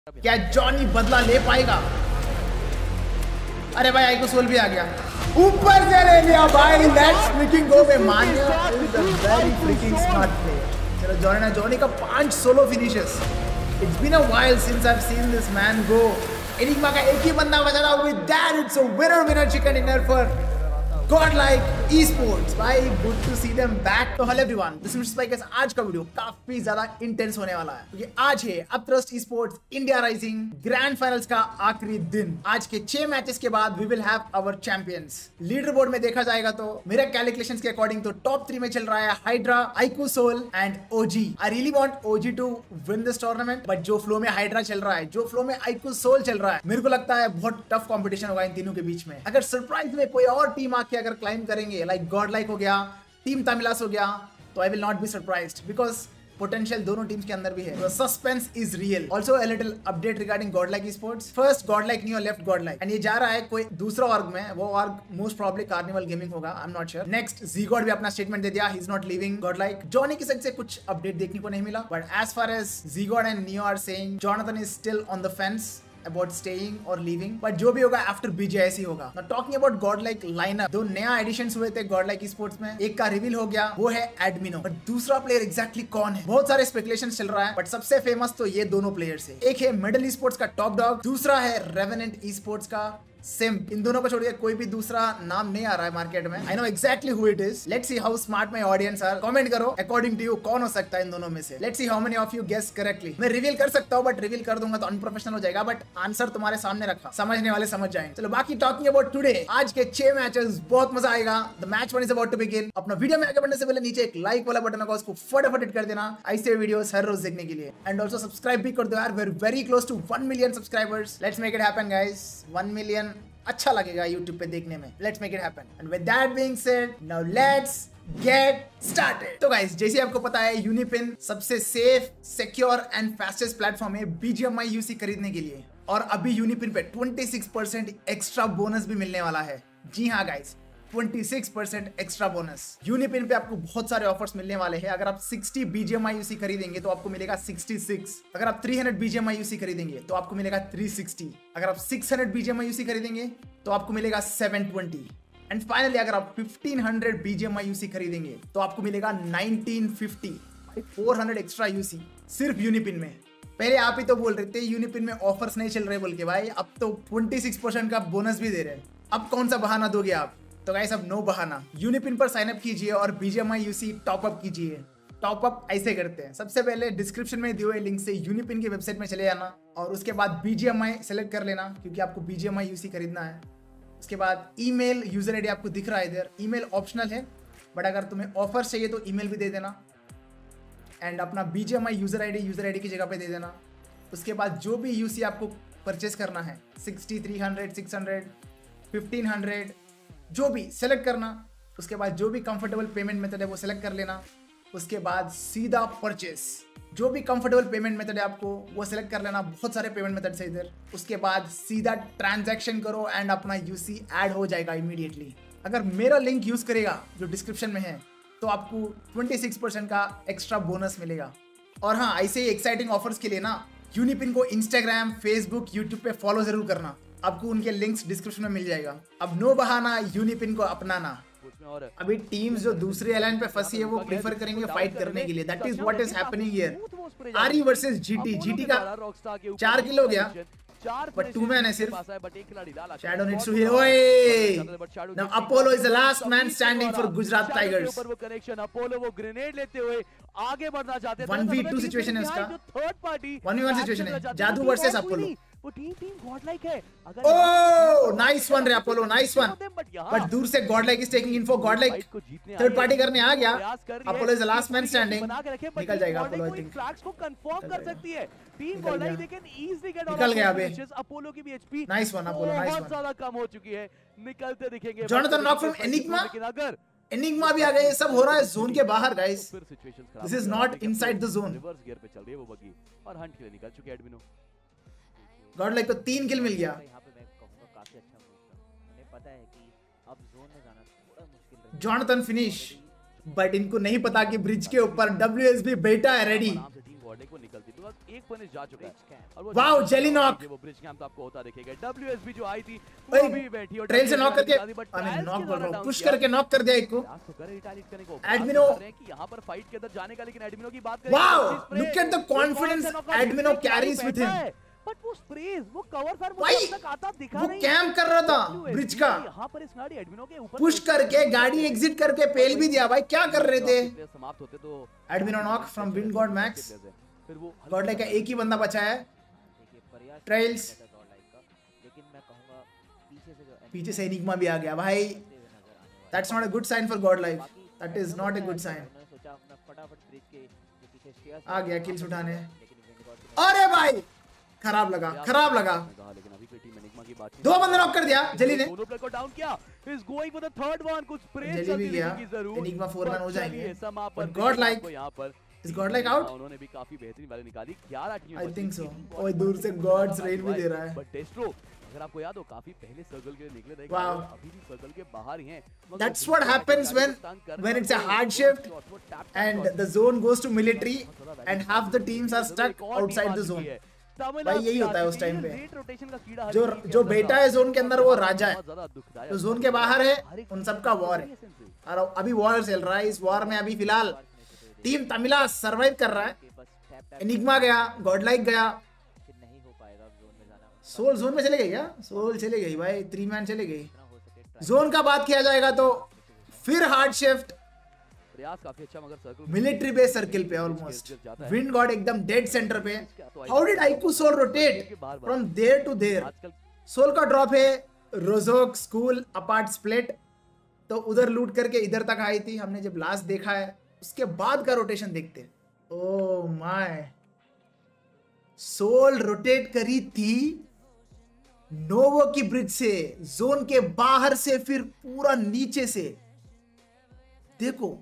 क्या जॉनी बदला ले पाएगा? अरे भाई आइको सोल भी आ गया, ऊपर से ले लिया भाई। Let's freaking go man Manya is the very freaking smart player. चलो जॉनी का 5 solo finishes. It's been a while since I have seen this man go. Enigma का एक ही बंदा बचा था, with that it's a winner chicken dinner for Godlike Esports। भाई good to see them back. तो hello everyone, this is Spike. आज का वीडियो काफी ज्यादा इंटेंस होने वाला है क्योंकि आज है Upthrust Esports India rising grand finals का आखिरी दिन। आज के 6 मैचेस के बाद we will have our champions. Leaderboard में देखा जाएगा तो मेरा कैलकुलेशंस के अकॉर्डिंग तो टॉप 3 में चल रहा है Hydra, iQOO Soul and OG. I really want OG to win this tournament, but जो फ्लो में हाइड्रा चल रहा है, जो फ्लो में आइको सोल चल रहा है, मेरे को लगता है बहुत टफ कॉम्पिटिशन होगा इन तीनों के बीच में। अगर सरप्राइज में कोई और टीम आके अगर क्लाइम करेंगे, लाइक गॉडलाइक हो गया, टीम तमिलास हो गया, तो I will not be surprised because potential दोनों टीम्स के अंदर भी है। Suspense is real. Also a little update regarding Godlike Esports। First Godlike Neo left Godlike and ये जा रहा है कोई दूसरा ऑर्ग में। वो org most probably Carnival Gaming होगा, I am not sure. Next ZGod भी अपना स्टेटमेंट दे दिया, he is not leaving Godlike. Jonny की साइड से कुछ अपडेट देखने को नहीं मिला, but as far as ZGod and Neo are saying, Jonathan is still on the fence about staying or leaving, but जो भी होगा after BGIC ही होगा। Now talking about Godlike lineup, दो नया एडिशंस हुए थे Godlike Esports में। एक का रिवील हो गया, वो है एडमिनो, बट दूसरा प्लेयर एग्जैक्टली कौन है? बहुत सारे स्पेकुलेशंस चल रहा है, बट सबसे फेमस तो ये दोनों प्लेयर्स है। एक है मिडल Esports का टॉप डॉग, दूसरा है रेवेनेंट Esports का सिम्प। इन दोनों को छोड़ के कोई भी दूसरा नाम नहीं आ रहा है मार्केट में। I know exactly who it is. Let's see how smart my audience are. Comment करो अकॉर्डिंग टू यू कौन हो सकता है इन दोनों में से। Let's see how many of you guess correctly. मैं रिवील कर सकता हूं, बट रिवील कर दूंगा तो अनप्रोफेशनल हो जाएगा, बट आंसर तुम्हारे सामने रखा, समझने वाले समझ जाएंगे। चलो बाकी टॉकिंग अबाउट टुडे, आज के 6 मैचेस, बहुत मजा आएगा। The match 1 is about to begin. अपना वीडियो में आगे बढ़ने से पहले नीचे एक लाइक वाला बटन होगा, उसको फटाफट हिट कर देना ऐसे वीडियोस हर रोज देखने के लिए। एंड ऑल्सो सब्सक्राइब भी कर दो यार, we are very close to 1 million subscribers. Let's make it happen guys. 1 million अच्छा लगेगा YouTube पे देखने में। Let's make it happen. And with that being said, now let's get started. तो गाइस जैसे आपको पता है, यूनिपिन सबसे safe, secure and fastest platform है BGMI UC खरीदने के लिए। और अभी यूनिपिन पे 26% एक्स्ट्रा बोनस भी मिलने वाला है। जी हाँ गाइस, 26% एक्स्ट्रा बोनस। यूनिपिन पे आपको बहुत सारे ऑफर्स मिलने वाले हैं। अगर आप 60 BGMI UC खरीदेंगे तो आपको मिलेगा 66। अगर आप 300 BGMI UC खरीदेंगे तो आपको मिलेगा 360। अगर आप 600 BGMI UC खरीदेंगे तो आपको मिलेगा 720। एंड फाइनली अगर आप 1500 BGMI UC खरीदेंगे तो आपको मिलेगा 1950। 400 एक्स्ट्रा UC सिर्फ यूनिपिन में। पहले आप ही तो बोल रहे थे यूनिपिन में ऑफर्स नहीं चल रहे बोल के, भाई अब तो 26% का बोनस भी दे रहे हैं। अब कौन सा बहाना दोगे आप? तो गाइस अब नो बहाना, यूनिपिन पर साइन अप कीजिए और BGMI UC टॉप अप कीजिए। टॉप अप ऐसे करते हैं, सबसे पहले डिस्क्रिप्शन में दिए हुए लिंक से यूनिपिन की वेबसाइट में चले जाना और उसके बाद BGMI सेलेक्ट कर लेना क्योंकि आपको BGMI UC खरीदना है। उसके बाद ईमेल यूजर आईडी आपको दिख रहा है इधर। ईमेल ऑप्शनल है, बट अगर तुम्हें ऑफर चाहिए तो ईमेल भी दे देना। एंड अपना BGMI यूजर आईडी की जगह पे दे देना। उसके बाद जो भी UC आपको परचेस करना है, 60, 300, 600, 1500, जो भी सेलेक्ट करना। उसके बाद जो भी कंफर्टेबल पेमेंट मेथड है वो सेलेक्ट कर लेना। उसके बाद सीधा परचेस, जो भी कंफर्टेबल पेमेंट मेथड है आपको वो सेलेक्ट कर लेना। बहुत सारे पेमेंट मेथड है इधर। उसके बाद सीधा ट्रांजैक्शन करो एंड अपना UC ऐड हो जाएगा इमीडिएटली। अगर मेरा लिंक यूज करेगा जो डिस्क्रिप्शन में है तो आपको 26% का एक्स्ट्रा बोनस मिलेगा। और हाँ, ऐसे ही एक्साइटिंग ऑफर्स के लिए ना यूनिपिन को इंस्टाग्राम, फेसबुक, यूट्यूब पे फॉलो जरूर करना। आपको उनके लिंक्स डिस्क्रिप्शन में मिल जाएगा। अब नो बहाना, यूनिपिन को अपनाना। अभी टीम्स जो दूसरे एलाइन पे फंसी है वो प्रीफर करेंगे फाइट करने के लिए। That is what is happening here. RE versus GT का 4 किल हो गया, बट 2 मैन है सिर्फ। Shadow needs to heal. ओए now Apollo is the last man standing for Gujarat Tigers. Apollo वो ग्रेनेड लेते हुए आगे बढ़ना चाहते थे। 1v2 सिचुएशन है उसका, थर्ड पार्टी 1v1 सिचुएशन है। Jaadu versus Apollo. वो टीम गॉडलाइक है। ओह नाइस वन रे अपोलो, नाइस वन। बट दूर से Godlike is taking info. Godlike third party करने आ गया। Apollo is the last man standing. निकल जाएगा अपोलो, आई थिंक फ्लैग्स को कंफर्म कर सकती है team Godlike. They can easily get निकल गया अबे। अपोलो की भी HP nice one Apollo, nice one. बहुत ज्यादा कम हो चुकी है, निकलते दिखेंगे। Jonathan knock from Enigma. लेकिन अगर एनिग्मा भी आ गए। ये सब हो रहा है जोन के बाहर guys. This is not inside the zone. Reverse gear पे चल रही है वो बगी और हंट के लिए निकल चुके एडमिनो। गॉडलाइक को 3 किल मिल गया। यहाँ पे मैं कहूँगा काफी अच्छा मूव था। उन्हें पता है कि अब जोन में जाना थोड़ा मुश्किल है। जोनाथन फिनिश, बट इनको नहीं पता कि ब्रिज के ऊपर WSB बेटा है रेडी। गॉडलाइक वो निकलती बिकॉज़ एक पनिश जा चुका है और वो वाओ जेली नॉक, वो ब्रिज कैंप तो आपको होता दिखेगा। डब्ल्यूएसबी जो आई थी ओए, वो भी बैठी और ट्रेल से नॉक करके ट्रायल्स नॉक के बोल रहा द्वारा हूं, पुश डाउन करके नॉक कर दिया एक को। प्रयास तो करे रिटालिएट करने को एडमिनो कि यहां पर फाइट के अंदर जाने का, लेकिन एडमिनो की बात करें wow look at the confidence Admino carries with him. But वो स्प्रेज वो कवर फायर भाई, मुझे अब तक आता दिखा वो नहीं। कैंप कर रहा था ब्रिज का, यहां पर इस गाड़ी एडमिनो के ऊपर पुश करके गाड़ी एग्जिट करके पेल भी दिया। भाई क्या कर रहे थे? समाप्त होते तो Admino knock from Wind God Max. फिर वो गॉडलाइक का एक ही बंदा बचा है, देखिए प्रयास ट्रेल्स। गॉडलाइक का, लेकिन मैं कहूंगा पीछे से जो पीछे से एनिग्मा भी आ गया भाई। That's not a good sign for Godlike, that is not a good sign. उन्होंने सोचा मैं फटाफट ब्रिज के जो पीछे स्टेयर्स आ गया किल्स उठाने। लेकिन विंड गॉड के अरे भाई खराब लगा, खराब लगा। लेकिन अभी टीम एनिग्मा की बात दो बंदे नॉक कर दिया जेली ने। दोनों प्लेयर को डाउन किया, is going for the third one. कुछ स्प्रे जेली भी गया, एनिग्मा 4 मैन हो जाएंगे। बट गॉडलाइक यहां पर इज गॉडलाइक आउट, उन्होंने भी काफी बेहतरीन वाली निकाली। 11 टीम आई थिंक सो। ओए दूर से गॉड्स रेन भी दे रहा है। बट डेस्ट्रो अगर आपको याद हो काफी पहले सर्कल के लिए निकले थे, Wow. अभी भी सर्कल के बाहर ही हैं। That's what happens when it's a hard shift and the zone goes to military and half the teams are stuck outside the zone. भाई यही होता है उस टाइम पे। जो बेटा है जोन के अंदर वो राजा है, जो जोन के बाहर है उन सबका वॉर है। और अभी वॉर चल रहा है। इस वॉर में अभी फिलहाल टीम तमिला सरवाइव कर रहा है। एनिग्मा गया, गॉडलाइक गया, फिर नहीं हो पाएगा जोन में जाना, सोल जोन में चले गई क्या? सोल चले गई भाई, 3 मैन चले गई। जितना हो सके ट्राई। जोन का बात किया जाएगा तो फिर हार्ड शिफ्ट प्रयास काफी अच्छा, मगर सर्कल मिलिट्री बेस सर्किल पे ऑलमोस्ट। विंड गॉड एकदम डेड सेंटर पे। How did iQOO Soul rotate from there to there? आजकल सोल का ड्रॉप है रोजोक स्कूल अपार्ट स्प्लिट, तो उधर लूट करके इधर तक आई थी। हमने जब लास्ट देखा है उसके बाद का रोटेशन देखते। ओह माय, सोल रोटेट करी थी नोवो की ब्रिज से, जोन के बाहर से, फिर पूरा नीचे से। देखो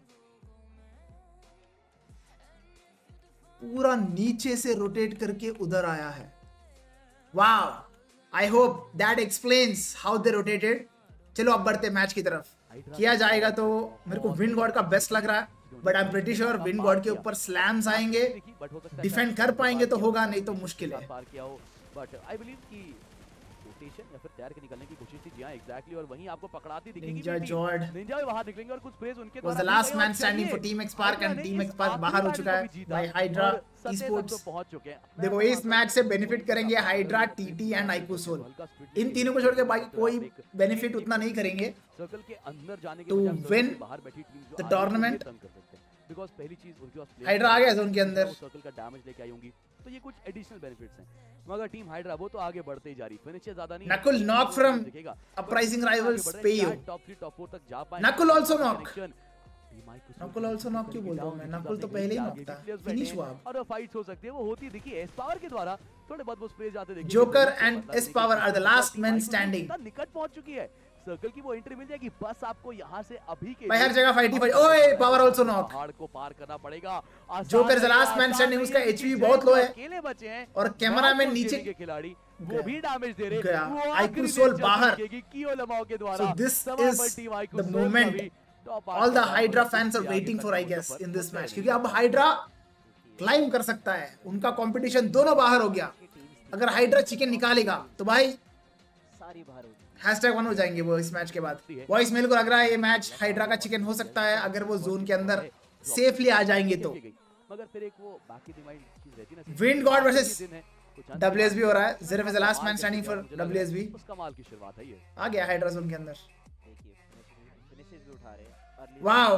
पूरा नीचे से रोटेट करके उधर आया है। Wow, I hope that explains how they rotated. चलो अब बढ़ते मैच की तरफ। किया जाएगा तो मेरे को विंड गॉड का बेस्ट लग रहा है, but I am pretty sure Wind God के ऊपर स्लैम्स आएंगे। डिफेंड कर पाएंगे तो होगा, नहीं तो मुश्किल है। पार किया हो, बट आई बिलीव कि रोटेशन या फिर तैयार के निकलने की कोशिश थी। जी हां एग्जैक्टली, और वहीं आपको पकड़ाती दिखेगी। निंजा जॉर्ड निंजा भी बाहर निकलेंगे और कुछ प्लेयर्स उनके was the last man standing for Team X-Spark and Team X-Spark बाहर हो चुका है by Hydra Esports। पहुंच चुके हैं। देखो इस मैच से बेनिफिट करेंगे Hydra, TT and iQOO Soul. इन तीनों को छोड़ के बाकी कोई बेनिफिट उतना नहीं करेंगे सर्कल के अंदर जाने के to बजाय win बाहर बैठी टीम जो the tournament। बिकॉज़ पहली चीज उनके पास हाइड्रा आ गया जोन के अंदर। सर्कल का डैमेज लेके आई होंगी, तो ये कुछ एडिशनल बेनिफिट्स हैं। मगर टीम हाइड्रा वो तो आगे बढ़ते ही जा रही, फिनिशेस ज्यादा नहीं। नकुल knock from दिखेगा uprising rivals Peyo। Top 3 top 4 तक जा पाए। Nakul also knock। Nakul also knock क्यों बोल रहा हूं मैं? नकुल तो पहले ही knock था, फिनिश हुआ। और फाइट्स हो सकती है, वो होती दिखी एस पावर के द्वारा। थोड़े बहुत वो स्प्रे जाते देखिए। Joker and S Power are the last men standing। निकट पहुंच चुकी है, सर्कल की वो एंट्री मिल जाएगी। बस आपको यहां से अभी के भाई हर जगह फाइट ही फाइट। ओए पावर also knock। पहाड़ को पार करना पड़ेगा। Joker is the last man standing, उसका एचपी बहुत लो है। अकेले बचे हैं और कैमरा में नीचे के खिलाड़ी वो भी डैमेज दे रहे गया। वो आईकू आखिरी सोल देर बाहर। चल कियो लमाओ के द्वारा। So this सवा is पर team Aiku the Soul moment का भी top all the आठ Hydra पर fans are आगे waiting for I तक guess पर in this पर match, क्योंकि अब हाइड्रा क्लाइम कर सकता है। उनका कंपटीशन दोनों बाहर हो गया। अगर हाइड्रा चिकन निकालेगा तो भाई सारी बाहर होगी। #1 हो जाएंगे वो इस मैच के बाद। वॉइस मेल को लग रहा है ये मैच हाइड्रा का चिकन हो सकता है अगर वो जोन के अंदर सेफली आ जाएंगे तो। मगर फिर एक वो बाकी डिमांड चीज रहती है ना, विंड गॉड वर्सेस WSB हो रहा है। Zeref is the last man standing for WSB। उसका माल की शुरुआत है ये। आ गया हाइड्रा जोन के अंदर। देखिए फिनिशेस भी उठा रहे हैं। Early wow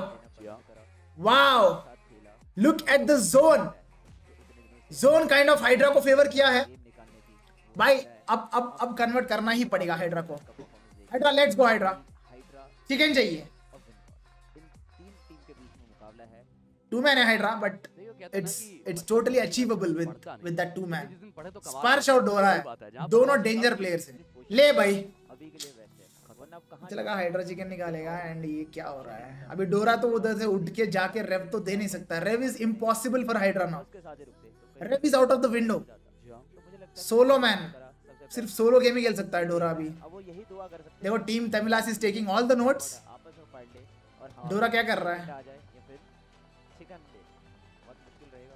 wow, look at the zone. Zone kind of Hydra को फेवर किया है निकालने की भाई। अब कन्वर्ट करना ही पड़ेगा हाइड्रा को। Hydra let's go Hydra, Hydra chicken चाहिए। और विंड गॉड, इन तीन टीम के बीच में मुकाबला है। 2 मैन है Hydra, but it's totally achievable with that 2 man। स्पर्श और डोरा है, दोनों डेंजर प्लेयर्स हैं। ले भाई, अभी के लिए वैसे वरना अब कहां मुझे लगा हाइड्रा चिकन निकालेगा एंड ये क्या हो रहा है। अभी डोरा तो उधर से उठ के जाके रेव तो दे नहीं सकता। Rev is impossible for Hydra now. उसके साथ ही रुकते तो rev is out of the window. तो मुझे लगता है सोलो मैन, सिर्फ सोलो गेम ही खेल सकता है डोरा अभी। अब वो यही दुआ कर सकते देखो team Tamilas is taking all the notes. हैं आपस में फाइट ले और हाँ डोरा क्या कर रहा है? आ जाए या फिर चिकन ले, बहुत मुश्किल रहेगा।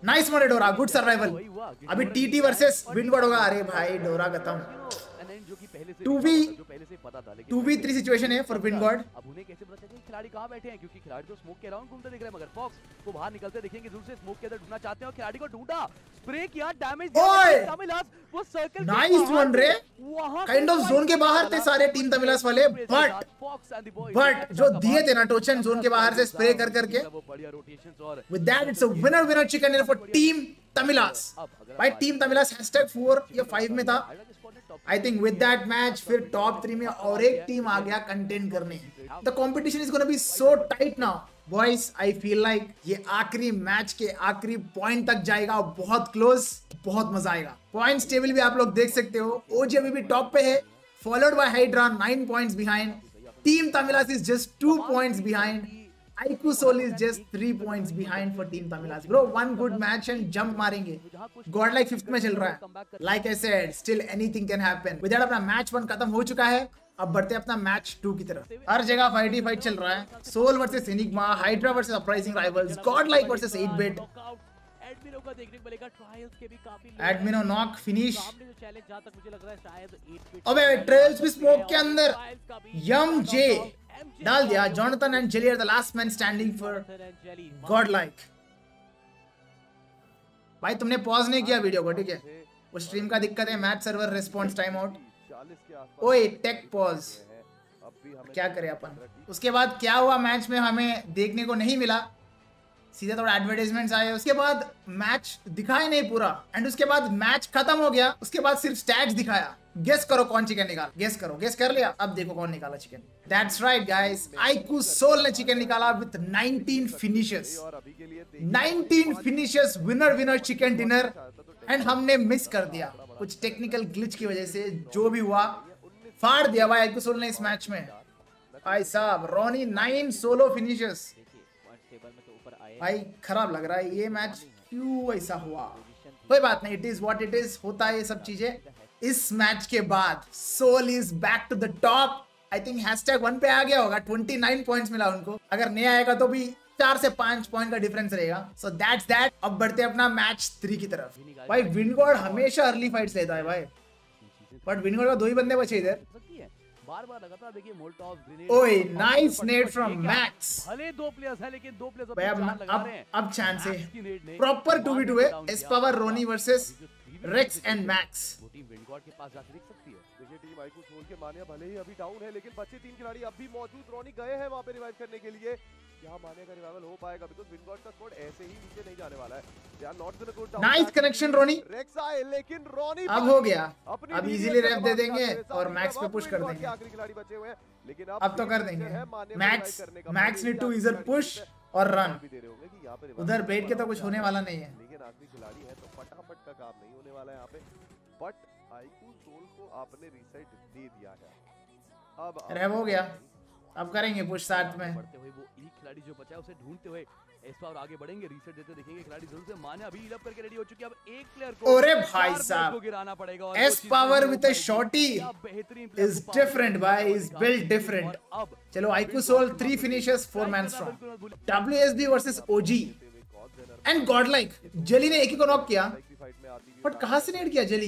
नाइस मोरे डोरा, गुड सर्वाइवल। वही हुआ कि अभी डोरा टीटी की वर्सेस विंडवर्ड होगा। अरे भाई डोरा खत्म। एनएन जो कि पहले से 2v जो पहले से पता था, लेकिन 2v3 सिचुएशन है फॉर विंडवर्ड। अब उन्हें कैसे पता चलेगा खिलाड़ी कहां बैठे हैं, क्योंकि खिलाड़ी तो स्मोक के अराउंड घूमते दिख रहे हैं, मगर फॉक्स को बाहर निकलते दिखेंगे जरूर से। स्मोक के अंदर ढूंढना चाहते हैं और खिलाड़ी को ढूंढा, स्प्रे किया, डैमेज ओए! दिया तमिलास। वो सर्कल नाइस वन रे, काइंड ऑफ जोन के बाहर थे सारे टीम तमिलास वाले, बट जो दिए थे ना टोचन जोन के बाहर से स्प्रे कर करके, with that it's a winner winner chicken dinner for team Tamilas. भाई टीम तमिलास #4 या 5 में था I think. With that match फिर टॉप 3 में और एक टीम आ गया कंटेंट करने। The competition is gonna be so tight now boys. I feel like ये आखिरी मैच के आखिरी पॉइंट तक जाएगा, बहुत क्लोज, बहुत मजा आएगा। पॉइंट्स टेबल भी आप लोग देख सकते हो। ओजी अभी भी टॉप पे है, followed by Hydra 9 points behind. Team Tamilas is just 2 points behind. Aiku Soul is just 3 points behind for Team Tamilas. Bro, one good match and jump मारेंगे। Godlike 5th में चल रहा है। Like I said, still anything can happen. With that अपना match 1 खत्म हो चुका है। अब बढ़ते हैं अपना मैच 2 की तरफ। हर जगह फाइट ही फाइट चल रहा है। Soul versus Enigma, Hydra versus Uprising Rivals, Godlike versus 8-bit। Admino का देखने को मिलेगा, ट्रायल्स के भी काफी एडमिनो नॉक फिनिश। सामने जो चैलेंज जहां तक मुझे लग रहा है शायद 8-bit। अबे ट्रेल्स भी स्मोक के अंदर, यम जे डाल दिया। Jonathan and Jelly are the last man standing for Godlike. भाई तुमने पॉज नहीं किया वीडियो को, ठीक है? वो स्ट्रीम का दिक्कत है, match server response time out. ओए टेक पॉज, क्या करें अपन। उसके बाद क्या हुआ मैच में हमें देखने को नहीं मिला, सीधे थोड़ा एडवर्टाइजमेंट्स आए, उसके बाद मैच दिखाया नहीं पूरा, एंड उसके बाद मैच खत्म हो गया। उसके बाद सिर्फ स्टैट्स दिखाया। गेस करो कौन चिकन निकाला, गेस करो। गेस कर लिया? अब देखो कौन निकाला chicken. That's right guys, Aiku Soul ने चिकन निकाला with 19 finishes. 19 finishes, winner winner chicken dinner. And हमने मिस कर दिया कुछ टेक्निकल ग्लिच की वजह से। जो भी हुआ फाड़ दिया भाई आइकू सोल ने इस मैच में। भाई साहब रोनी 9 सोलो फिनिशेस। भाई खराब लग रहा है ये मैच, क्यों ऐसा हुआ? कोई बात नहीं, it is what it is, होता है ये सब चीजें। इस मैच के बाद Soul is back to the top. I think #1 पे आ गया होगा, 29 पॉइंट्स मिला उनको। अगर नहीं आएगा तो भी 4 से 5 पॉइंट का डिफरेंस रहेगा। So that's that. अब बढ़ते हैं अपना मैच 3 की तरफ। भाई विंडगॉड हमेशा अर्ली फाइट्स लेता है भाई, बट विंडगॉड का 2 ही बंदे बचे इधर। बार-बार लगातार देखिए मोल्टोव ग्रेनेड। ओए नाइस नेड फ्रॉम मैक्स। भले 2 प्लेयर्स हैं लेकिन 2 प्लेयर्स भाई अब चांस है। है प्रॉपर 2v2 है। S Power Ronnie versus Rex and Max. वो टीम विंडगॉड के पास जाकर देख सकती है। देखिए टीम आइकू सोल के मानिया भले ही अभी डाउन है, लेकिन बच्चे 3 खिलाड़ी अब भी मौजूद। रोनी गए हैं वहां पे रिवाइव करने के लिए। क्या मानिया का रिवाइवल हो पाएगा? बिकॉज़ विंडगॉड का स्क्वाड ऐसे ही नीचे नहीं जाने वाला है। They are not gonna go down. Nice connection Ronnie. Rex आए लेकिन रोनी अब हो गया। अब इजीली रैप दे देंगे और मैक्स पे पुश कर देंगे। आखिरी खिलाड़ी बचे हुए हैं, लेकिन अब तो कर देंगे। मैक्स नीड टू इधर पुश और रन। उधर बैठ के तो कुछ होने वाला नहीं है, लेकिन आखिरी खिलाड़ी है तो फटाफट का काम नहीं होने वाला है यहाँ पे। बट आइकू सोल को आपने रीसेट दे दिया है। अब रैप हो गया, अब करेंगे पुश साथ में। बढ़ते हुए वो एक खिलाड़ी जो बचा है उसे ढूंढते हुए एस पावर आगे बढ़ेंगे। रीसेट देते दिखेंगे खिलाड़ी जरूर से। माने अभी हील अप करके रेडी हो चुकी है। अब एक प्लेयर को अरे भाई साहब गिराना पड़ेगा। S Power with a shotty is different भाई, इज बिल्ट डिफरेंट। चलो Aiku Soul 3 finishes 4 man strong. WSB versus OG and Godlike. Jelly ने एक ही को नॉक किया, बट कहां से नेड किया जली?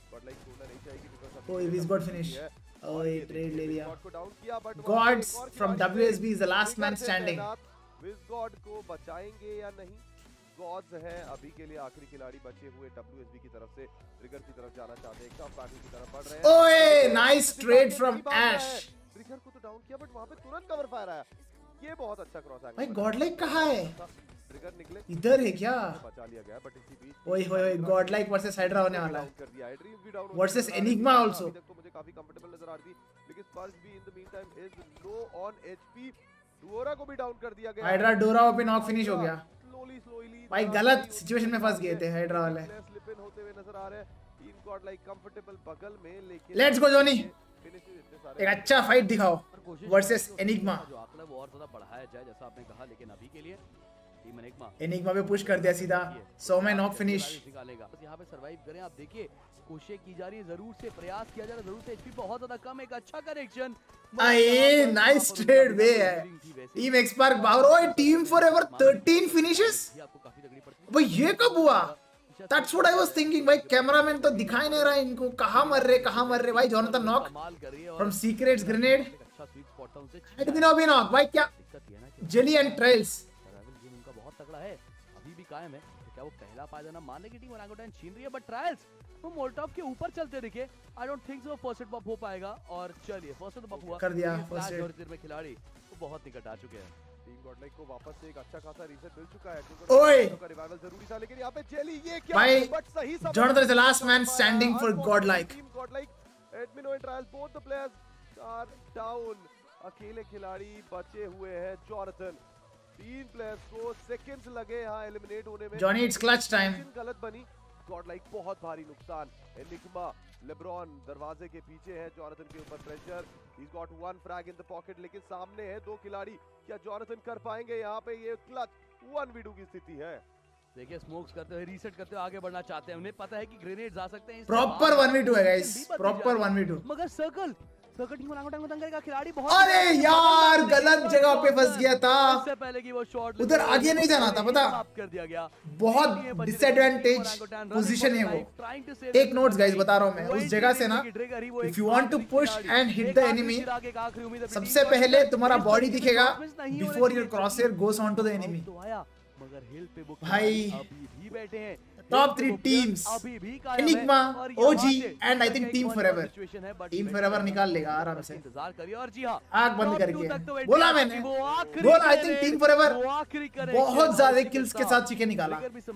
ओए इज गॉट फिनिश। ओए ट्रेड ले लिया। Gods from WSB is the last man standing. Wizgod को बचाएंगे या नहीं? गॉड्स है अभी के लिए आखिरी खिलाड़ी बचे हुए। WSB की तरफ से ट्रिगर की तरफ जाना चाहते हैं, एक टफ बैटल की तरफ बढ़ रहे हैं। ओए nice trade from Ash. Trigger को तो डाउन किया, बट वहां पे तुरंत कवर फायर आया। ये बहुत अच्छा क्रॉस एंगल। भाई गॉडलाइक कहां है? ट्रिगर निकले, इधर है क्या? बचा लिया गया, बट इसी बीच ओए होए गॉडलाइक वर्सेस हाइड्रा होने वाला है। कर दिया है। ड्रीम भी डाउन वर्सेस एनिग्मा आल्सो। तो मुझे काफी कंफर्टेबल नजर आ रही थी, लेकिन स्पर्स भी in the meantime is low on HP. Dora को भी डाउन कर दिया गया। हाइड्रा डोरा पे नॉक फिनिश हो गया। स्लोली भाई गलत सिचुएशन में फंस गए थे हाइड्रा वाले। स्लिप इन होते हुए नजर आ रहे हैं। टीम गॉड लाइक कंफर्टेबल बगल में, लेकिन लेट्स गो जोनी, एक अच्छा फाइट दिखाओ वर्सेस एनिग्मा। जो आंकड़ा वो और ज्यादा बढ़ाया जाए जैसा आपने कहा, लेकिन अभी के लिए टीम एनिग्मा एनिग्मा पे पुश कर दिया सीधा 100 में नॉक फिनिश। निकालेगा बस यहाँ पे सर्वाइव करें। आप देखिए कोशिश की जा रही है, जरूर से प्रयास किया जा रहा है, जरूर से एचपी बहुत ज्यादा कम है। एक अच्छा कनेक्शन आए नाइस ट्रेड वे है टीम एक्सपार्क बाहर। ओए टीम फॉरएवर 13 फिनिशेस आपको काफी तगड़ी पड़ती भाई, ये कब हुआ? That's what I was thinking भाई। कैमरामैन तो दिखाई नहीं रहा इनको, कहां मर रहे भाई। Jonathan knock from Secrets grenade. अच्छा स्वीट स्पॉट था उनसे। इतना भी नॉक भाई, क्या दिक्कत ये है ना कि Jelly and Trials survival game उनका बहुत तगड़ा है, अभी भी कायम है। तो क्या वो पहला पायदान मारने की टीम ओरंगुटान छीन रही है? बट ट्रायल्स वो मोल्टॉव के ऊपर चलते दिखे। I don't think so first aid buff हो पाएगा। और चलिए फर्स्ट एड बफ हुआ कर दिया फर्स्ट फर्स्ट एड। में खिलाड़ी वो बहुत निकट आ चुके हैं। टीम गॉडलाइक को वापस से एक अच्छा खासा रीसेट मिल चुका है। ओए का रिवाइवल जरूरी था, लेकिन यहाँ पे जेली ये क्या भाई, बट सही समय Jonathan is the last man standing for Godlike. Team Godlike admin and Trials both the players are down. अकेले खिलाड़ी बचे हुए हैं जोनाथन। 3 प्लेयर्स को सेकंड्स लगे यहाँ एलिमिनेट होने में। Johnny it's clutch time. गलत बनी गॉडलाइक, बहुत भारी नुकसान। एनिग्मा लेब्रॉन दरवाजे के पीछे है, जोनाथन के ऊपर pressure. He got 1 frag in the pocket, लेकिन सामने है 2 खिलाड़ी। क्या जोनाथन कर पाएंगे यहाँ पे? ये क्लच 1v2 की स्थिति है। देखिए स्मोक्स करते हुए रीसेट करते हुए आगे बढ़ना चाहते हैं। उन्हें पता है कि ग्रेनेड्स आ सकते हैं। प्रॉपर 1v2 है गाइस, प्रॉपर 1v2। मगर सर्कल टीम ओरंगुटान को का खिलाड़ी बहुत अरे यार गलत जगह पे फंस गया था। इससे पहले कि वो शॉट उधर आगे नहीं जाना था, पता कर दिया गया। बहुत डिसएडवांटेज पोजीशन है वो। टेक नोट्स गाइस, बता रहा हूं मैं उस जगह से ना, if you want to push and hit the enemy, सबसे पहले तुम्हारा बॉडी दिखेगा before your crosshair goes on to the enemy. मगर हिल पे वो भाई अभी भी बैठे हैं। Top 3 teams Enigma, OG and I think team Forever. Team Forever निकाल लेगा आराम से। इंतजार करिए। और जी हां, आग बंद करके बोला मैंने, बोला आई थिंक टीम फॉरएवर बहुत ज्यादा किल्स के साथ चिकन निकाला।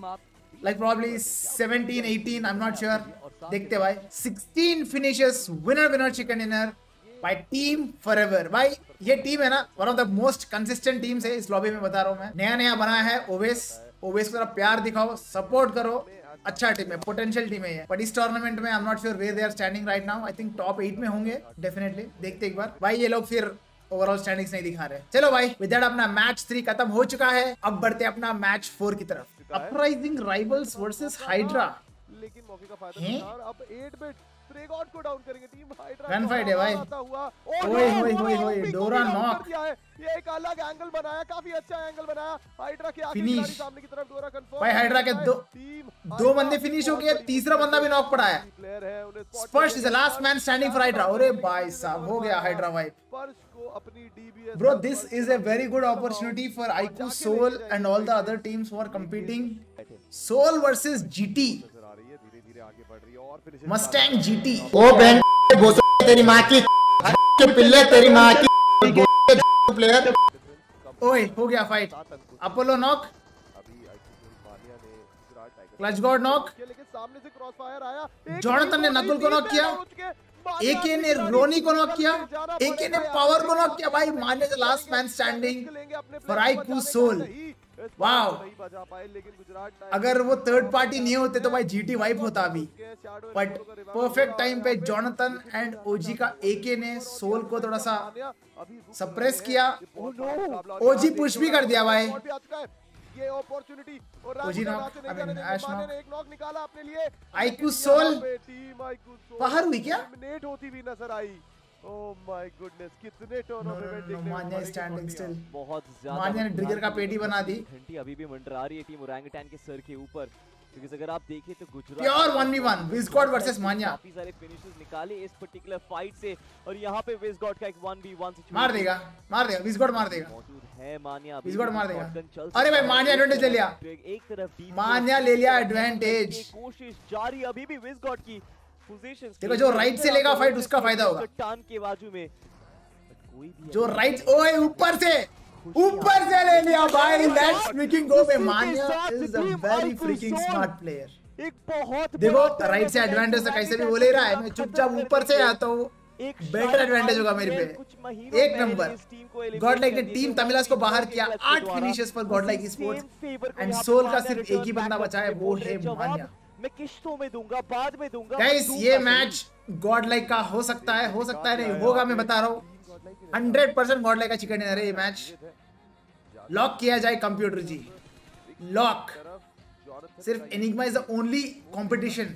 Like probably 17 18, I am not sure. देखते भाई 16 finishes winner chicken dinner by team Forever. भाई ये टीम है ना, one of the most consistent teams है इस लॉबी में, बता रहा हूं मैं। नया बनाया है ओवेस को जरा प्यार दिखाओ, सपोर्ट करो। अच्छा टीम है, पोटेंशियल टीम है ये। बट इस टूर्नामेंट में I am not sure where they are standing right now. I think top 8 में होंगे डेफिनेटली। देखते एक बार भाई, ये लोग फिर ओवरऑल स्टैंडिंग्स नहीं दिखा रहे। चलो भाई, विद दैट अपना मैच 3 खत्म हो चुका है। अब बढ़ते अपना मैच 4 की तरफ। Uprising Rivals versus Hydra. लेकिन मौके का फायदा नहीं, और अब 8 बिट फ्रेगॉट को डाउन करेंगे टीम हाइड्रा। गन फाइट है भाई। ओए डोरा नॉक। ये एक अलग एंगल बनाया, काफी अच्छा एंगल बनाया हाइड्रा के। आखिरी खिलाड़ी सामने की तरफ डोरा कंफर्म। भाई हाइड्रा के दो बंदे फिनिश हो गए, तीसरा बंदा भी नॉक पड़ा है। प्लेयर है, उन्हें Sparsh is the last man standing for Hydra. अरे भाई साहब, हो गया हाइड्रा वाइप। स्पर्श को अपनी DBS Bro, this is a very good opportunity for IQ, Soul and all the other teams who are competing. Soul versus GT. धीरे-धीरे आगे बढ़ रही है और फिनिशिंग Mustang GT. ओ बहन भोसड़ी तेरी माँ की के पिल्ले, तेरी माँ की प्लेयर। ओए हो गया फाइट। अपोलो नॉक, अभी आई थिंक मानिया ने Gujarat tiger clutch god knock. लेकिन सामने से क्रॉस फायर आया। जोनाथन ने नकुल को नॉक किया, एके ने रोनी को नॉक किया, एके ने पावर को नॉक किया। भाई Mania the last man standing for IQ Soul. Wow, अगर वो थर्ड पार्टी नहीं होते तो भाई जीटी वाइप होता अभी। बट परफेक्ट टाइम पे जोनाथन एंड ओजी का एके ने सोल को थोड़ा सा सप्रेस किया। ओजी पुश भी कर दिया भाई। ये अपॉर्चुनिटी और OG knock, I mean Ash knock. एक नॉक निकाला अपने लिए। IQ Soul team IQ Soul बाहर हुई क्या? एलिमिनेट होती भी नजर आई। ओह माय गुडनेस, कितने टर्नओवर देखने मानिया स्टैंडिंग स्टिल। बहुत ज्यादा मानिया ने ट्रिगर का पेटी बना दी। घंटी अभी भी मंडरा रही है टीम ओरंगुटान के सर के ऊपर, क्योंकि अगर आप देखें तो गुजरात प्योर 1v1 विज़गॉड वर्सेस मानिया। काफी सारे फिनिशेस निकाले इस पर्टिकुलर फाइट से, और यहाँ पे विज़गॉड का एक 1v1 सिचुएशन मार देगा विज़गॉड मार देगा। मौजूद है। मानिया विज़गॉड मार देगा। अरे भाई मानिया एडवांटेज ले लिया, एक तरफ मानिया ले लिया एडवांटेज। कोशिश जारी अभी भी विज़गॉड की पोजीशन। देखो जो राइट से लेगा फाइट उसका फायदा होगा। चट्टान के बाजू में कोई भी जो राइट, ओए ऊपर से ले लिया भाई। लेट्स फ्रीकिंग गो पे। Mania is a very freaking smart player. एक बहुत देखो राइट से एडवांटेज तो कैसे भी वो ले रहा है, मैं चुपचाप ऊपर से आता हूँ, बेटर एडवांटेज होगा मेरे पे। एक नंबर। गॉडलाइक ने टीम तमिलास को बाहर किया। 8 फिनिशेस पर गॉडलाइक स्पोर्ट्स एंड सोल का सिर्फ एक ही बंदा बचा है, वो है मानिया। मैं किश्तों में दूंगा, बाद में दूंगा गाइस। ये मैच गॉडलाइक का हो सकता है नहीं होगा, मैं बता रहा हूँ 100% गॉडलाइक का चिकन डिनर है ये मैच। लॉक किया जाए कंप्यूटर जी। लॉक। तरफ जॉनथन सिर्फ Enigma is the only competition,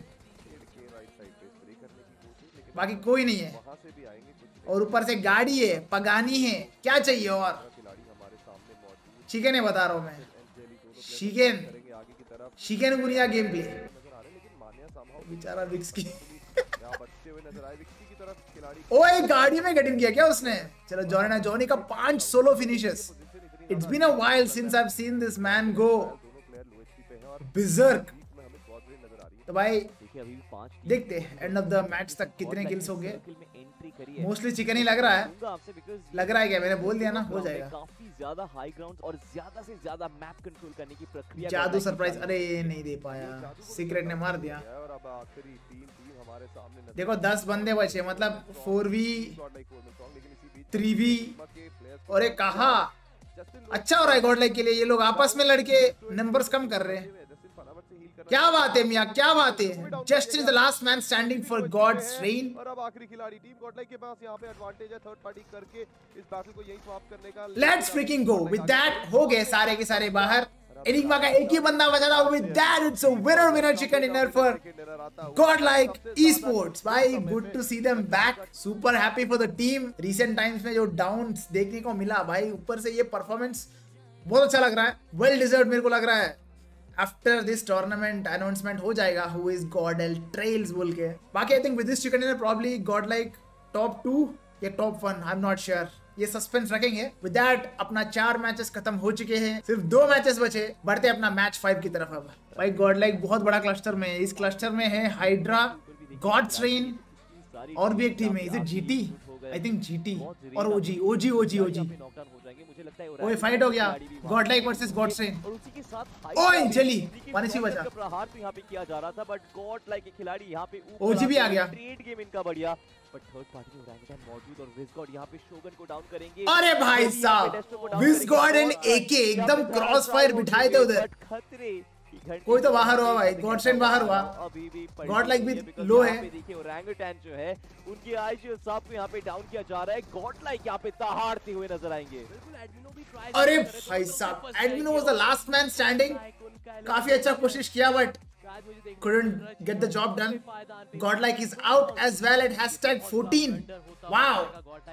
बाकी कोई नहीं है। वहां से भी आएंगे कुछ और ऊपर से गाड़ी है, पगानी है, क्या चाहिए और। खिलाड़ी हमारे सामने मौजूद शिकेन है, बता रहा हूँ मैं, शिकेन करेंगे आगे की तरफ शिकेन गुनिया गेम प्ले। नजर आ रहे हैं, लेकिन मानिया somehow बेचारा विक्स की यहाँ बचते हुए नजर आए। विक्सी की तरफ खिलाड़ी ओए गाड़ी में गटिन किया क्या उसने। चलो जॉनी का 5 solo finishes. It's been a while since I have seen this man go दोनों प्लेयर लो एचपी पे हैं और बिजर्क। बीच में हमें बहुत बड़ी नजर आ रही है। तो भाई देखिए अभी भी 5 देखते हैं एंड ऑफ द मैच तक कितने किल्स होंगे। सर्किल में एंट्री करी है। मोस्टली चिकन ही लग रहा है, दूंगा आपसे बिकॉज़ लग रहा है क्या, मैंने बोल दिया ना, हो जाएगा। काफी ज्यादा हाई ग्राउंड और ज्यादा से ज्यादा मैप कंट्रोल करने की प्रक्रिया जादू सरप्राइज, अरे नहीं दे पाया, सीक्रेट ने मार दिया। और अब आखिरी टीम हमारे सामने नजर देखो 10 बंदे बचे, मतलब 4v शॉट लाइक कोड में सॉन्ग, लेकिन इसी बीच 3v के प्लेयर्स और एक कहा अच्छा हो रहा है गॉड लाइक के लिए। ये लोग आपस में लड़के नंबर्स कम कर रहे हैं। जस्टिन फटाफट से हील करना क्या बात है मियां, क्या बात है। Just is the last man standing for Gods Reign. और अब आखिरी खिलाड़ी टीम गॉडलाइक के पास यहाँ पे एडवांटेज है थर्ड पार्टी करके इस बैटल को यहीं समाप्त करने का। Let's freaking go. With that हो गए सारे के सारे बाहर। एनिग्मा का एक ही बंदा बचा था। With that it's a winner chicken dinner for Godlike esports. भाई good to see them back, super happy for the team. Recent times में जो डाउन देखने को मिला भाई, ऊपर से ये परफॉर्मेंस बहुत अच्छा लग रहा है, वेल डिजर्व मेरे को लग रहा है। आफ्टर दिस टूर्नामेंट अनाउंसमेंट हो जाएगा हु इज गॉडल ट्रेल्स बोल के। बाकी I think with this chicken dinner probably Godlike top 2 या top 1, I am not sure, ये सस्पेंस रखेंगे। विद दैट अपना 4 मैचेस खत्म हो चुके हैं, सिर्फ 2 मैचेस बचे, बढ़ते अपना मैच 5 की तरफ। अब भाई गॉडलाइक बहुत बड़ा क्लस्टर में है। इस क्लस्टर में है हाइड्रा, गॉड्स रेन और भी एक टीम है, is it GT, I think GT और ओजी। ओए फाइट हो गया गॉडलाइक वर्सेस गॉड्स रेन। और उसी के साथ ओए जली पानी से बचा। प्रहार तो यहाँ पे किया जा रहा था बट गॉडलाइक के खिलाड़ी यहाँ पे ओजी भी आ गया। ट्रेड गेम इनका बढ़िया बट थर्ड पार्टी में ओरंगुटान मौजूद और विज़गॉड यहाँ पे शोगन को डाउन करेंगे। अरे भाई साहब विज़गॉड एंड एके एकदम क्रॉस फायर बिठाए थे उधर। खतरे कोई तो बाहर हुआ भाई, गॉडसेन बाहर हुआ। अभी भी गॉडलाइक भी लो है। देखिए ओरंगुटान जो है उनके आईजी साहब को यहाँ पे डाउन किया जा रहा है। गॉडलाइक यहाँ पे दहाड़ते हुए नजर आएंगे। अरे भाई साहब Admino was the last man standing. काफी अच्छा कोशिश किया but couldn't get the job done. Godlike is out as well at hashtag 14. Wow.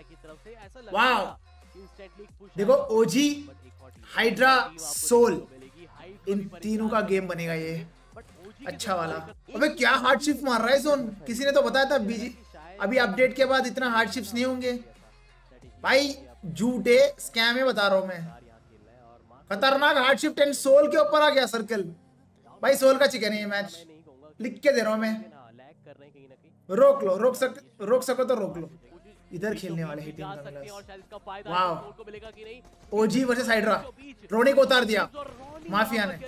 Wow. देखो ओजी, हाइड्रा, सोल, इन तीनों का गेम बनेगा ये अच्छा वाला। अबे क्या हार्ड शिफ्ट मार रहा है जोन, किसी ने तो बताया था बीजी अभी अपडेट के बाद इतना हार्ड शिफ्ट नहीं होंगे भाई। झूठे स्कैम है बता रहा हूं मैं। खतरनाक हार्ड शिफ्ट एंड सोल के ऊपर आ गया सर्कल। भाई सोल का चिकन है ये मैच, लिख के दे रहा हूं मैं। रोक लो, रोक सको तो रोक लो। इधर खेलने वाले ही टीम का wow. OG versus Hydra, Ronnie को उतार दिया माफिया ने।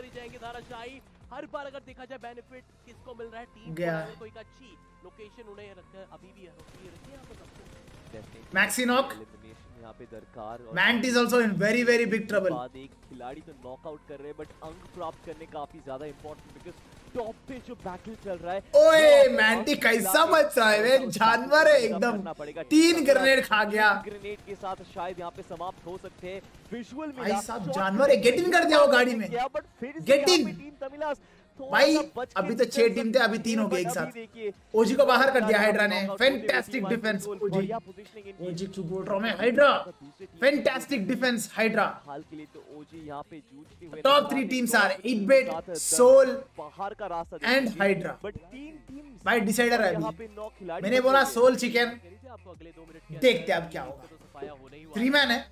हर बार अगर देखा जाए बेनिफिट किसको मिल रहा है, टीम गया को एक अच्छी लोकेशन उन्हें रखकर अभी भी रखी है। मैक्सिनॉक यहाँ पे दरकार मैंट is also in very very big trouble. बाद एक खिलाड़ी तो नॉकआउट कर रहे हैं बट अंक प्राप्त करने काफी ज्यादा इंपॉर्टेंट बिकॉज़ टॉप पे जो बैटल चल रहा है। ओए मैंटी कैसा बच रहा है, वे जानवर है एकदम। 3 ग्रेनेड खा गया। ग्रेनेड के साथ शायद यहाँ पे समाप्त हो सकते हैं। विजुअल में भाई साहब जानवर है, गेट इन कर दिया वो गाड़ी में। गेट इन भाई अभी तो 6 टीम थे, अभी 3 हो गए एक साथ। ओजी को बाहर कर दिया हाइड्रा ने। फैंटास्टिक डिफेंस ओजी क्यों बोल रहा हूं मैं, हाइड्रा फैंटास्टिक डिफेंस हाइड्रा। हाल के लिए तो ओजी यहाँ पे जूझते हुए top 3 teams are 8-bit, soul बाहर का रास्ता एंड हाइड्रा। बट 3 टीम्स भाई डिसाइडर है यहाँ पे अभी। 9 खिलाड़ी मैंने बोला सोल चिकन, आपको अगले 2 मिनट के देखते अब क्या होगा। 3 मैन है।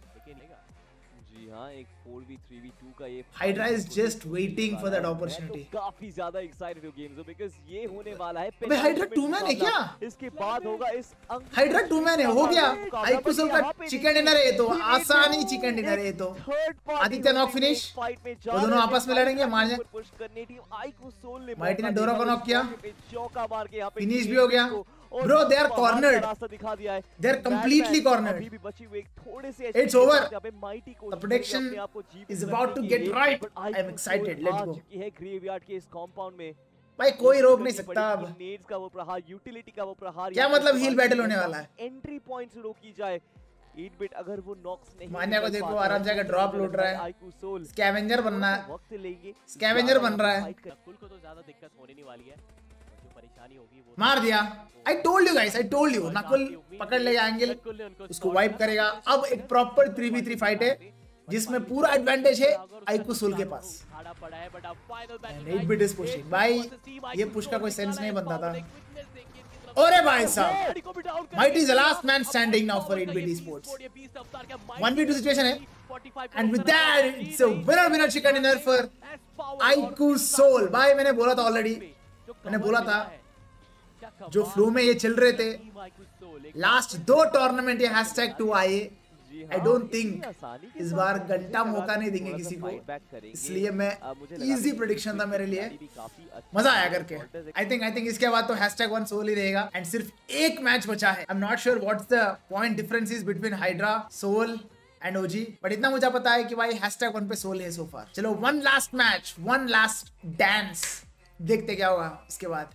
जी हाँ, एक 4v3v2 का ये Hydra is just waiting for that opportunity. काफी ज्यादा एक्साइटेड हो गेम्स बिकॉज़ ये होने वाला है। अबे हाइड्रा 2 मैन है क्या? इसके बाद होगा इस हाइड्रा 2 मैन है, हो गया। आईक्यूसोल का चिकन डिनर है तो आसानी चिकन डिनर है तो। आदित्य नॉक फिनिश, वो दोनों आपस में लड़ेंगे, मार जाए। पुश करने टीम आईक्यूसोल ने माइटी ने डोरा को नॉक किया, चौका मार के यहाँ पे फिनिश भी हो गया। ब्रो दे आर कॉर्नर्ड, रास्ता दिखा दिया है। They are completely cornered. अभी भी बची हुई थोड़े से It's over. यहाँ पे माइटी को The prediction is about to get right. I am excited. Let's go. है ग्रेवयार्ड के इस कंपाउंड में। भाई कोई रोक नहीं सकता अब। नेड्स का वो प्रहार, यूटिलिटी का वो प्रहार, क्या मतलब हील बैटल होने वाला है। एंट्री पॉइंट्स रोकी जाए 8-bit अगर वो नॉक्स नहीं मान्या को देखो आराम से ड्रॉप लूट रहा है, आईक्यू सोल स्कैवेंजर बनना है, वक्त लेंगे, स्कैवेंजर बन रहा है। नकुल को तो ज्यादा दिक्कत होने नहीं वाली है, जो परेशानी होगी वो मार दिया। I told you guys, I told you, Nakul पकड़ लेगा एंगल, उसको वाइप करेगा। अब एक प्रॉपर 3v3 फाइट है जिसमें पूरा एडवांटेज है आईक्यू सोल के पास। 8-bit इज पुशिंग भाई, ये पुश का कोई सेंस नहीं बनता था। अरे भाई साहब, Mighty is the last man standing now for 8-bit esports। 1v2 situation है and with that it's a winner chicken dinner for IQ Soul. भाई मैंने बोला था ऑलरेडी, मैंने बोला था जो फ्लो में ये चल रहे थे लास्ट 2 टूर्नामेंट ये #2 आए, आई डोंट थिंक इस बार घंटा मौका नहीं देंगे किसी को, इसलिए मैं इजी प्रेडिक्शन था मेरे लिए, मजा आया करके। आई थिंक इसके बाद तो #1 सोल ही रहेगा एंड सिर्फ एक मैच बचा है। I am not sure what's the point differences between Hydra, Soul and OG, but इतना मुझे पता है कि भाई #1 पे सोल है सो फार। चलो one last match, one last dance, देखते क्या होगा इसके बाद।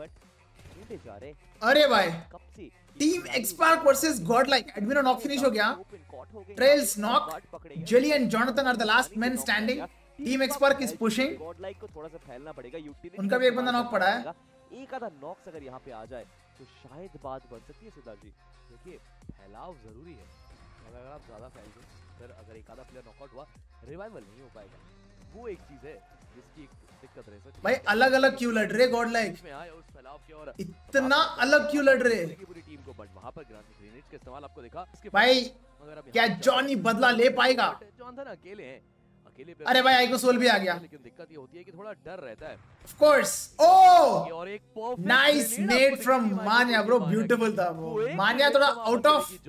अरे भाई team XSpark versus Godlike, Admino knock finish हो गया, Trails knock, Jelly and Jonathan are the last men standing. Team XSpark is pushing, Godlike को थोड़ा सा फैलना पड़ेगा, यूटिलिटी उनका भी एक बंदा नॉक पड़ा है। एक आधा नॉक्स अगर यहाँ पे आ जाए तो शायद बात बन सकती है सिद्धार्थ जी। देखिए फैलाव जरूरी है, अगर आप ज्यादा फैल गए फिर अगर एक आधा प्लेयर नॉकआउट हुआ रिवाइवल नहीं हो पाएगा, वो एक चीज है जिसकी एक दिक्कत रह सकती है। भाई अलग अलग क्यों लड़ रहे गॉडलाइक, में आए उस फैलाव के और इतना अलग क्यों लड़ रहे पूरी टीम को, बट वहां पर ग्रेनेड्स का इस्तेमाल आपको देखा भाई। क्या जॉनी बदला ले पाएगा? जॉनथन अकेले हैं, अकेले पे अरे भाई आईक्यू सोल भी आ गया, लेकिन दिक्कत ये होती है कि थोड़ा डर रहता है। Of course. ओह और एक perfect nice nade from Manya bro, beautiful था वो। मान्या थोड़ा आउट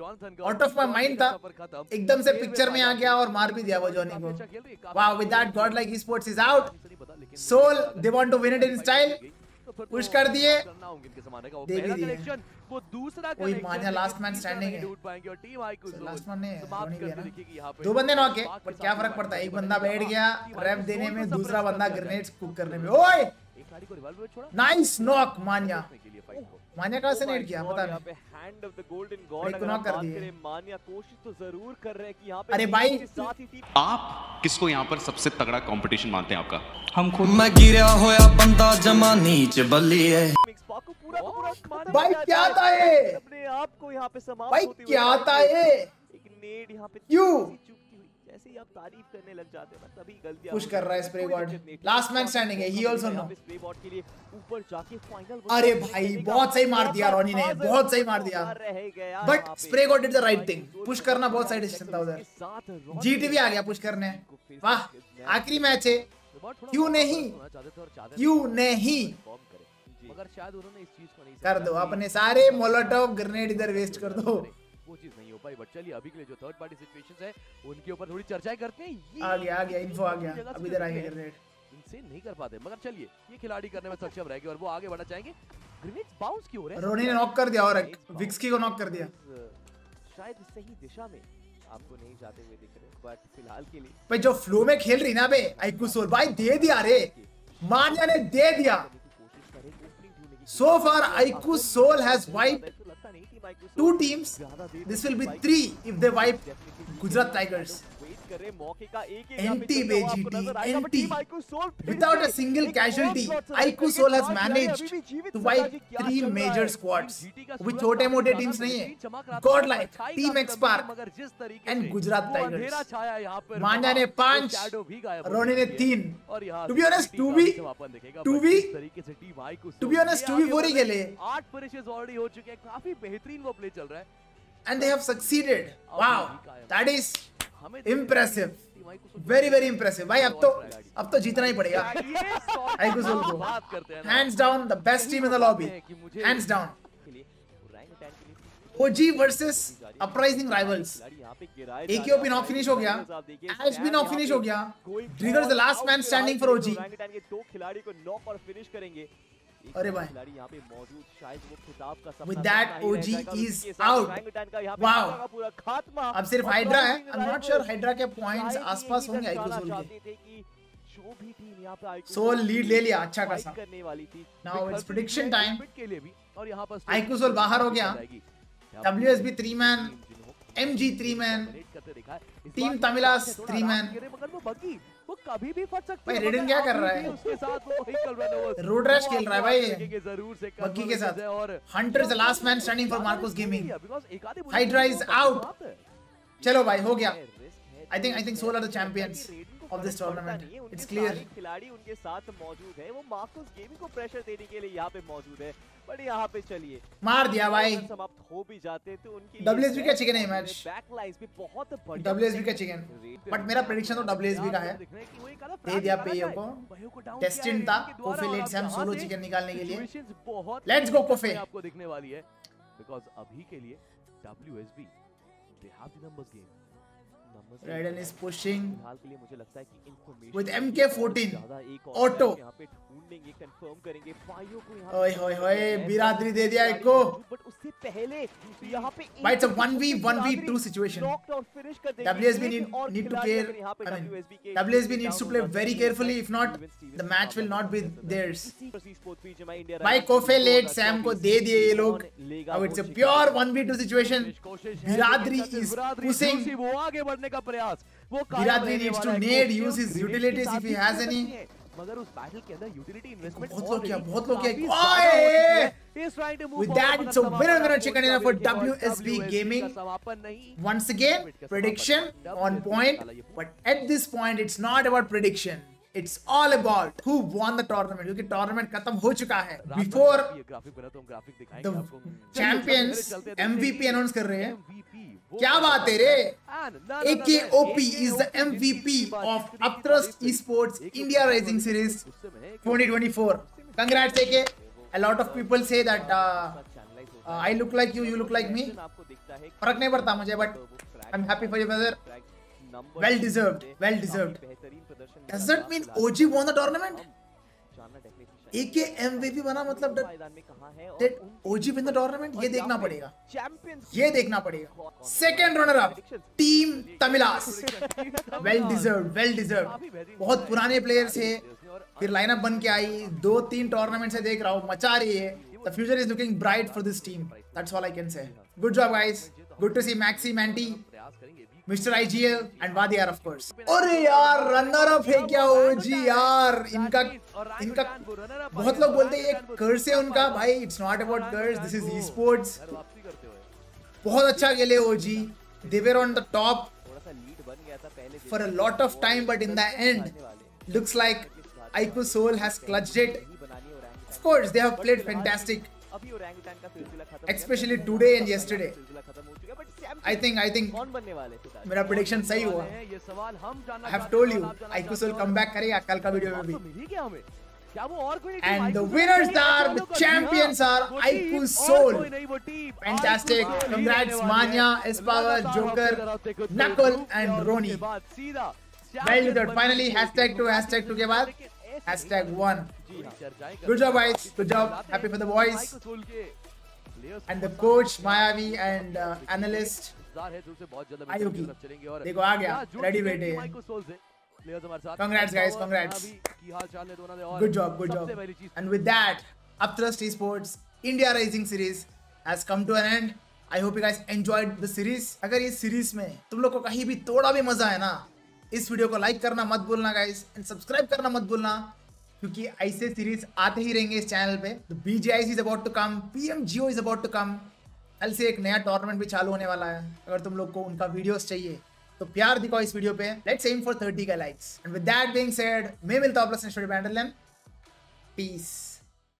ऑफ माय माइंड था, एकदम से पिक्चर में आ गया और मार भी दिया वो जॉनी को। Wow, with that Godlike esports is out. Soul they want to win it in style, push कर दिए, दे भी दिए। वो दूसरा कोई मान्या लास्ट मैन स्टैंडिंग है, उठ पाएंगे और टीम आईक्यू लास्ट मैन है, जॉनी भी है ना। पे 2 बंदे नॉक है, पर क्या फर्क पड़ता है, एक बंदा बैठ गया रैप देने में, दूसरा बंदा ग्रेनेड्स कुक करने में। ओए एक गाड़ी को रिवॉल्वर छोड़ा नाइस नॉक मान्या। के लिए फाइट को मान्या कहां से नेट किया पता यहाँ नहीं। पे hand of the golden god एक अगर नॉक आप कर बात दिए। करें, मान्या कोशिश तो जरूर कर रहे हैं कि यहाँ पे अरे भाई, के साथ ही टीम आप किसको यहाँ पर सबसे तगड़ा कंपटीशन मानते हैं आपका? हम खुद मैं गिरा होया बंदा जमा नीच बल्ली है। मिक्स को पूरा का पूरा माना भाई जाता क्या है। था ये? अपने आप को यहाँ पे समाप्त भाई होते हुए क्या यहाँ था पे ये? एक नेड यहाँ पे क्यों? चुभती हुई, जैसे ही आप तारीफ करने लग जाते हैं ना तभी गलतियां पुश होती कर रहा है हैं। स्प्रे कोई गॉड, दिक्कत नहीं। लास्ट मैन स्टैंडिंग है, ही आल्सो नो। यहाँ पे स्प्रे बॉट के लिए ऊपर जाके फाइनल अरे भाई बहुत सही मार दिया रोनी ने, बहुत सही मार दिया, but Spray God did the right thing. Push करना बहुत सही डिसीजन था उधर। जीटी भी आ गया पुश करने। वाह, आखिरी मैच है, क्यों नहीं, क्यों नहीं मगर शायद उन्होंने इस चीज को नहीं कर दो, अपने सारे मोलोटोव ग्रेनेड इधर वेस्ट कर दो। वो चीज नहीं हो पाई। बट चलिए अभी के लिए जो थर्ड पार्टी सिचुएशंस है उनके ऊपर थोड़ी चर्चाएं करते हैं। ये आ गया इन्फो आ गया, अब इधर आएंगे ग्रेनेड। इनसे नहीं कर पाते, मगर चलिए ये खिलाड़ी करने में सक्षम रहेंगे और वो आगे बढ़ना चाहेंगे। ग्रेनेड्स बाउंस क्यों हो रहे हैं? रोनी ने नॉक कर दिया और एक विक्सकी को नॉक कर दिया। शायद सही दिशा में आपको नहीं जाते हुए दिख रहे, बट फिलहाल के लिए भाई जो फ्लो में खेल रही ना बे आईक्यू सोल, भाई दे दिया रे, मान्या ने दे दिया। So far, Aiku Soul has wiped 2 teams. This will be 3 if they wipe Gujarat Tigers. NT BGT, NT. Without a single casualty, Aiku Soul has managed to wipe 3 major squads. वो छोटे मोटे teams नहीं है, Godlike, Team X-Park and Gujarat Tigers. मान्या ने 5, रोनी ने 3. To be honest, 2v4 ही खेले. 8 finishes already हो चुके हैं, काफी बेहतरीन वो प्ले चल रहा है And they have succeeded. Wow, that is impressive. Very very impressive. भाई अब तो जीतना ही पड़ेगा आईक्यू सोल को. बात करते हैं Hands down, the best team in the lobby. Hands down. OG versus uprising rivals. AKO भी नॉक फिनिश हो गया, Ash भी नॉक फिनिश हो गया. Trigger is the last man standing for OG. 2 खिलाड़ी को नॉक और फिनिश करेंगे। अरे भाई, खिलाड़ी यहाँ पे मौजूद, शायद वो खिताब का सपना With that, सपना ही OG रह जाएगा। is उसके साथ out. ओरंगुटान का यहाँ पे Wow. पूरा का पूरा खात्मा। अब सिर्फ और हाइड्रा है. Rising I'm not Rivals sure Hydra के पॉइंट्स शायद आसपास यही होंगे आईक्यू दर्शाना सोल के. चाहते थे कि जो भी टीम यहाँ पे आईक्यू सोल लीड ले लिया अच्छा फाइट खासा. करने वाली थी। Now it's prediction time. के लिए भी और यहाँ पर आईक्यू सोल बाहर हो गया. WSB 3 man MG 3 man, करते दिखा है। इस Team बार Tamilas थोड़ा 3 man. आराम गिरे, मगर वो बग्गी वो कभी भी फट सकती भाई, है। रेडन मगर क्या कर अभी रहा है? भी उसके साथ वो vehicle run over Road Rash खेल रहा है भाई, देखेंगे जरूर से बग्गी के साथ। और Hunter is the last man standing for Marcus Gaming. because एक आधी Hydra is out. समाप्त है। चलो भाई, हो गया। I I think Soul are the champions of this tournament. It's clear. खिलाड़ी उनके साथ मौजूद है, वो मार्कस गेमिंग को प्रेशर देने के लिए यहाँ पे मौजूद है। बट यहाँ पे चलिए मार दिया भाई। समाप्त हो भी जाते तो उनकी WSB का chicken है ये match। बैकलाइंस भी बहुत बढ़िया WSB का चिकन, बट मेरा प्रेडिक्शन तो WSB का है। दे दिया पेयो को, डेस्टिन था कोफे लेट सैम सोलो चिकन निकालने के लिए। Let's go कोफे। आपको दिखने वाली है बिकॉज़ अभी के लिए WSB they have the numbers game. Raiden is pushing फिलहाल के लिए मुझे लगता है कि information with MK14 ज्यादा एक Auto. यहाँ पे ढूंढेंगे, कंफर्म करेंगे फाइयो को यहाँ ओए होए होए, बिरादरी दे दिया एक को। बट उससे पहले यहाँ पे But it's a 1v2 situation. Finish कर देंगे। WSB एक और need to खिलाड़ी care. अगर यहाँ पे I mean, WSB के WSB needs to play very carefully. If not, the match will not be theirs. भाई कोफे लेट सैम को दे दिए ये लोग। Now it's a pure 1v2 situation. बिरादरी is pushing. वो आगे बढ़ने का प्रयास वो बिरादरी needs to nade, use his utilities if he has any. मगर उस बैटल के अंदर यूटिलिटी इन्वेस्टमेंट बहुत लोग किया, बहुत लोग किया। ओए! With that, it's a winner chicken dinner for WSB Gaming. समापन नहीं। Once again, prediction on point. But at this point, it's not about prediction. It's all about who won the tournament. क्योंकि tournament खत्म हो चुका है. Before graphic बना तो हम ग्राफिक दिखाएंगे the आपको। champions MVP announce कर रहे हैं। क्या बात है रे? AKOP is the MVP of Upthrust Esports India Rising Series 2024. Congrats AK. A lot of people say that I look like you, you look like me. फर्क नहीं पड़ता मुझे, but I'm happy for you brother. Well deserved, well deserved. Does that mean OG won the tournament? AK MVP बना मतलब that OG win the tournament? ये देखना पड़ेगा, ये देखना पड़ेगा। Second runner up, Team Tamilas. Well deserved, well deserved. बहुत पुराने players है, फिर लाइनअप बन के आई, 2-3 टूर्नामेंट से देख रहा हूँ, मचा रही है। The future is looking bright for this team. That's all I can say. Good job guys. Good to see Maxi, Manti, Mr. IGL and Wadiar of course. अरे यार रनर अप है क्या OG यार? इनका बहुत लोग बोलते हैं ये कर्स है उनका। भाई it's not about curse, this is esports. बहुत अच्छा खेले OG. They were on the top for a lot of time, but in the end, looks like Iku Soul has clutched it. Of course, they have played fantastic, especially today and yesterday. I think मेरा prediction सही हुआ। I have told you, Iku Soul come back करेगा कल का video में भी। And the winners are, the champions are Iku Soul. Fantastic. Congrats Manya, S-Power, Joker, Knuckle and Roni. Well done. Finally, hashtag 2, hashtag 2 के बाद hashtag 1. Good job guys. Good job. Happy for the boys. And the coach, Mayavi and analyst Ayuki. देखो आ गया. Ready बैठे हैं. Congrats guys, congrats. Good job, good job. And with that, Upthrust Esports India Rising Series has come to an end. I hope you guys enjoyed the series. अगर इस series में तुम लोग को कहीं भी थोड़ा भी मजा है ना, इस वीडियो को लाइक करना मत भूलना गाइस, एंड सब्सक्राइब करना मत भूलना, क्योंकि ऐसे सीरीज आते ही रहेंगे इस चैनल पे। The BGIC is about to come, PMGO is about to come. कल से एक नया टूर्नामेंट भी चालू होने वाला है। अगर तुम लोग को उनका वीडियोस चाहिए तो प्यार दिखाओ इस वीडियो पे। लेट्स एम फॉर 30 का likes. And with that being said, मैं मिलता हूं अपने नेक्स्ट वीडियो में। पीस।